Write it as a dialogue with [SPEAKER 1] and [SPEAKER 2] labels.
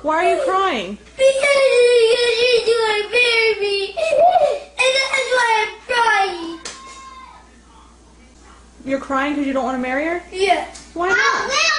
[SPEAKER 1] Why are you crying?
[SPEAKER 2] Because she's going to marry me. And that's why I'm crying.
[SPEAKER 1] You're crying because you don't want to marry her?
[SPEAKER 2] Yeah.
[SPEAKER 1] Why not?